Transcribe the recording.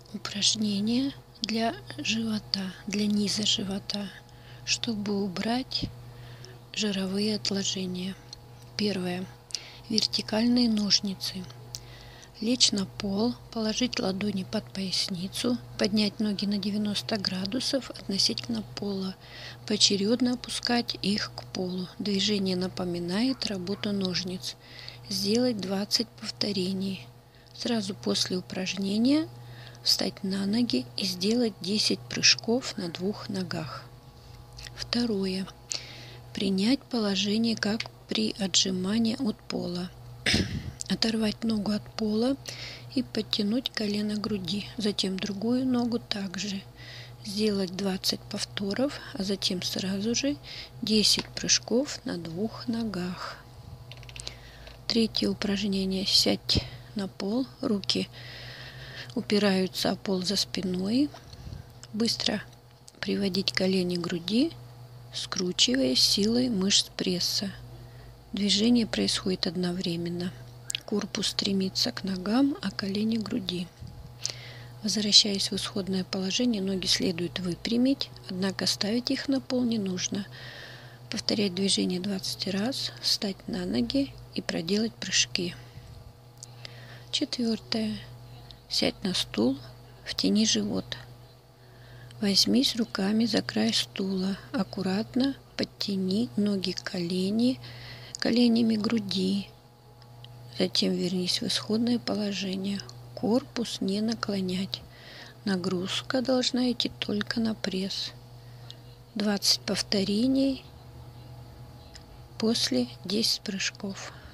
Упражнение для живота, для низа живота, чтобы убрать жировые отложения. Первое. Вертикальные ножницы. Лечь на пол, положить ладони под поясницу, поднять ноги на 90 градусов относительно пола, поочередно опускать их к полу. Движение напоминает работу ножниц. Сделать 20 повторений. Сразу после упражнения встать на ноги и сделать 10 прыжков на двух ногах. Второе. Принять положение, как при отжимании от пола. Оторвать ногу от пола и подтянуть колено к груди. Затем другую ногу также. Сделать 20 повторов, а затем сразу же 10 прыжков на двух ногах. Третье упражнение. Сядь на пол, руки упираются о пол за спиной. Быстро приводить колени к груди, скручивая силой мышц пресса. Движение происходит одновременно. Корпус стремится к ногам, а колени к груди. Возвращаясь в исходное положение, ноги следует выпрямить, однако ставить их на пол не нужно. Повторять движение 20 раз, встать на ноги и проделать прыжки. Четвертое. Сядь на стул, втяни живот. Возьмись руками за край стула. Аккуратно подтяни ноги к коленями груди. Затем вернись в исходное положение. Корпус не наклонять. Нагрузка должна идти только на пресс. 20 повторений, после 10 прыжков.